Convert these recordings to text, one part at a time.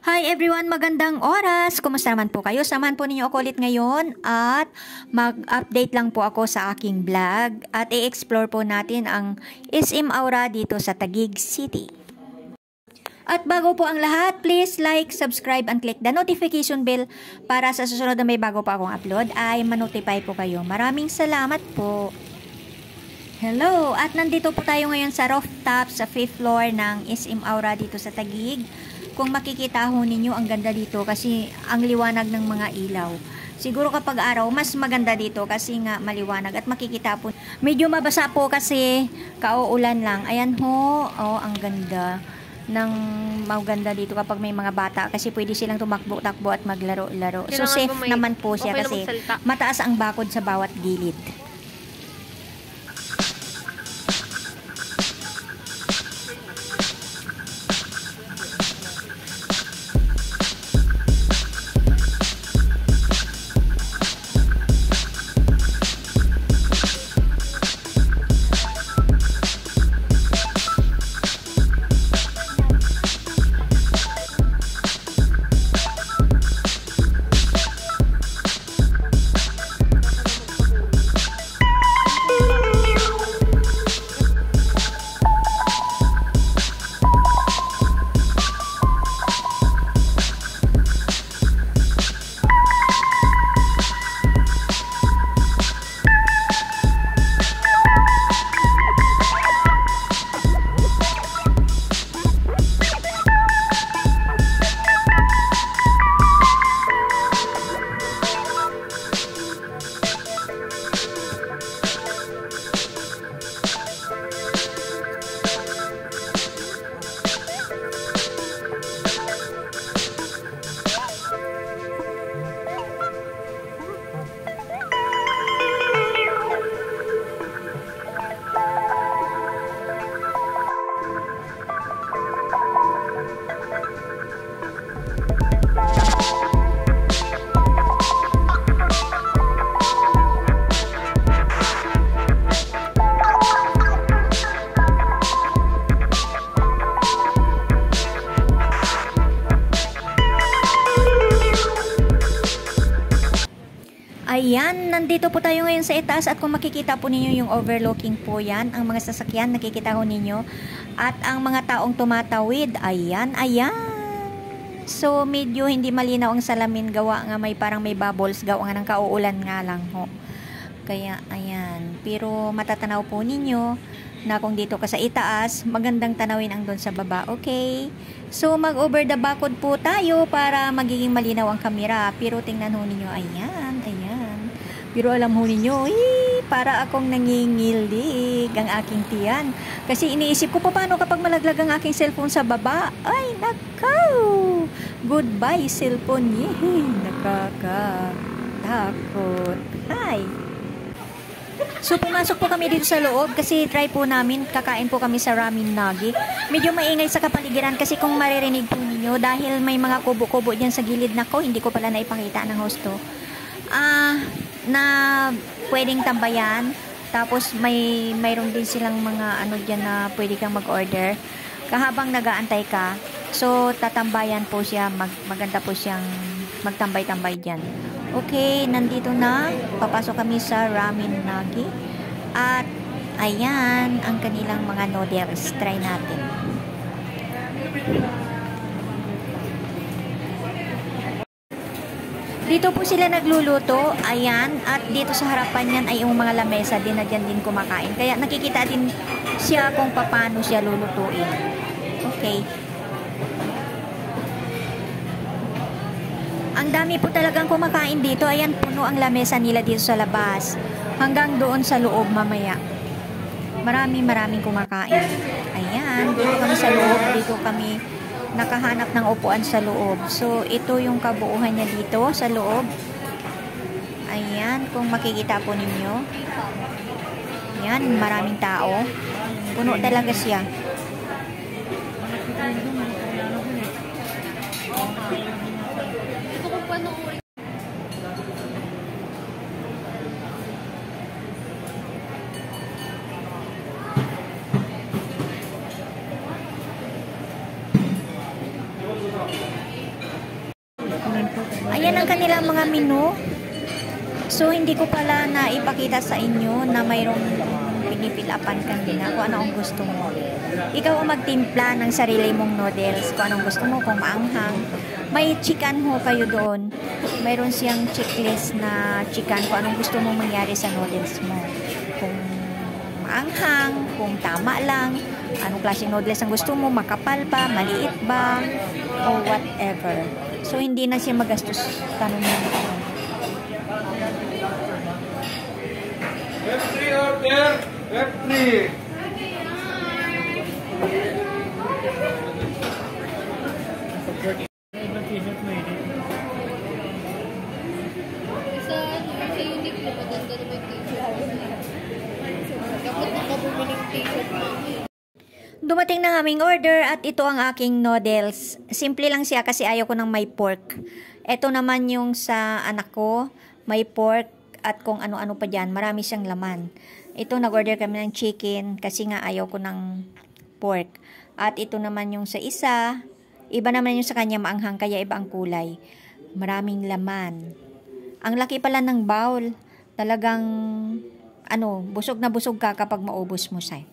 Hi everyone, magandang oras! Kumusta naman po kayo? Samahan po ninyo ako ulit ngayon at mag-update lang po ako sa aking vlog at i-explore po natin ang SM Aura dito sa Taguig City. At bago po ang lahat, please like, subscribe, and click the notification bell para sa susunod na may bago pa akong upload ay manotify po kayo. Maraming salamat po! Hello! At nandito po tayo ngayon sa rooftop sa 5th floor ng SM Aura dito sa Taguig. Kung makikita ho ninyo, ang ganda dito kasi ang liwanag ng mga ilaw. Siguro kapag araw, mas maganda dito kasi nga maliwanag at makikita po. Medyo mabasa po kasi kauulan lang. Ayan ho, oh, ang ganda ng maganda dito kapag may mga bata kasi pwede silang tumakbo-takbo at maglaro-laro. So safe naman po siya kasi mataas ang bakod sa bawat gilid. Ayan, nandito po tayo ngayon sa itaas at kung makikita po ninyo yung overlooking po yan, ang mga sasakyan nakikita ho ninyo at ang mga taong tumatawid, ayan, ayan. So medyo hindi malinaw ang salamin gawa nga may parang may bubbles gawa nga ng kauulan nga lang ho. Kaya ayan, pero matatanaw po ninyo na kung dito ka sa itaas, magandang tanawin ang doon sa baba, okay? So mag-over the backwood po tayo para magiging malinaw ang kamera, pero tingnan ho ninyo, ayan, ayan. Pero alam ho ninyo, para akong nangingilig ang aking tiyan. Kasi iniisip ko paano kapag malaglag ang aking cellphone sa baba. Ay, nakaw! Goodbye, cellphone. Yehey, nakakatakot. Hi! So, pumasok po kami dito sa loob kasi try po namin, kakain po kami sa ramen nagi. Medyo maingay sa kapaligiran kasi kung maririnig po ninyo, dahil may mga kubo-kubo dyan sa gilid na ko, hindi ko pala naipakita ng hosto. Na pwedeng tambayan, tapos mayroon din silang mga ano dyan na pwede kang mag-order kahabang nagaantay ka. So, tatambayan po siya, maganda po siyang magtambay-tambay dyan. Okay, nandito na. Papasok kami sa ramen nagi. At, ayan, ang kanilang mga noodles. Try natin. Dito po sila nagluluto. Ayan. At dito sa harapan yan ay yung mga lamesa din na dyan din kumakain. Kaya nakikita din siya kung paano siya lulutuin. Okay. Ang dami po talagang kumakain dito. Ayan, puno ang lamesa nila dito sa labas. Hanggang doon sa loob mamaya. Maraming kumakain. Ayan, dito kami sa loob. Dito kami nakahanap ng upuan sa loob. So, ito yung kabuuhan niya dito sa loob. Ayan, kung makikita po ninyo. Ayan, maraming tao. Puno talaga siya. Ayan ang kanilang mga menu. So, hindi ko pala na ipakita sa inyo na mayroong pinipilapan kanina kung ano ang gusto mo. Ikaw ang magtimpla ng sarili mong noodles kung anong gusto mo, kung maanghang. May chicken ho kayo doon. Mayroon siyang checklist na chicken kung anong gusto mong mangyari sa noodles mo. Kung maanghang, kung tama lang, anong klaseng noodles ang gusto mo, makapal ba, maliit ba, o whatever. So, hindi na siya magastos tanongin mo. F3 order! F3! Sa unique na maganda naman t-shirt. Dapat nakabumiling t-shirt mo. Dumating na ang aming order at ito ang aking noodles. Simple lang siya kasi ayaw ko ng may pork. Ito naman yung sa anak ko, may pork at kung ano-ano pa dyan. Marami siyang laman. Ito, nag-order kami ng chicken kasi nga ayaw ko ng pork. At ito naman yung sa isa. Iba naman yung sa kanya maanghang kaya iba ang kulay. Maraming laman. Ang laki pala ng bowl. Talagang busog na busog ka kapag maubos mo siya.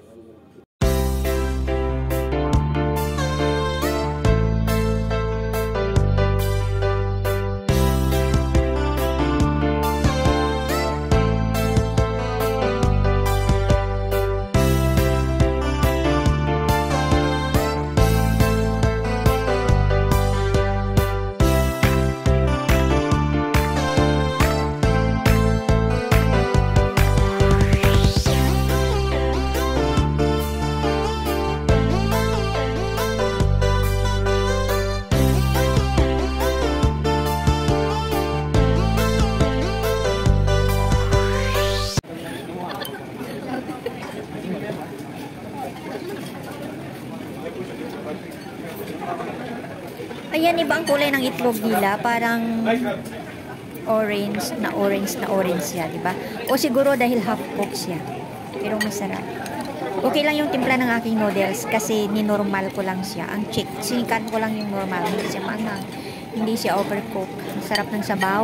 Ayan, iba ang kulay ng itlog nila. Parang orange siya, di ba? O siguro dahil half cooked siya. Pero masarap. Okay lang yung timpla ng aking noodles kasi ninormal ko lang siya. Ang sinikan ko lang yung normal. Hindi siya maanghang. Hindi siya overcooked. Masarap ng sabaw.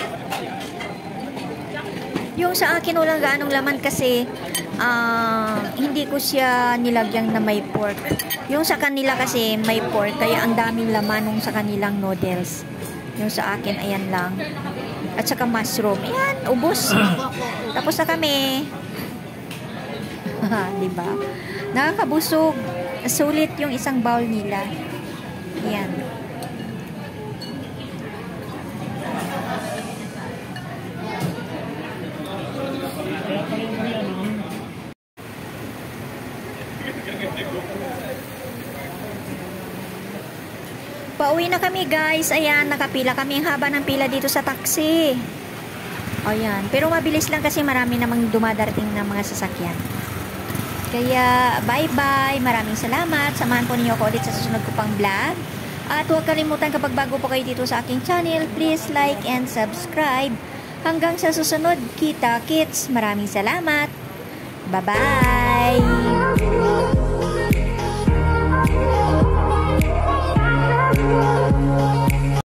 Yung sa akin walang gaanong laman kasi hindi ko siya nilagyang na may pork. Yung sa kanila kasi may pork kaya ang daming laman nung sa kanilang noodles. Yung sa akin ayan lang. At saka mushroom. Ayan, ubos. Tapos na kami. Diba? Nakakabusog. Sulit yung isang bowl nila. Ayan. Pauwi na kami guys. Ayan, nakapila kami. Ang haba ng pila dito sa taxi. Ayan. Pero mabilis lang kasi marami namang dumadating na mga sasakyan. Kaya, bye-bye. Maraming salamat. Samahan po ninyo ako ulit sa susunod ko pang vlog. At huwag kalimutan kapag bago po kayo dito sa aking channel, please like and subscribe. Hanggang sa susunod, kita kits. Maraming salamat. Bye-bye.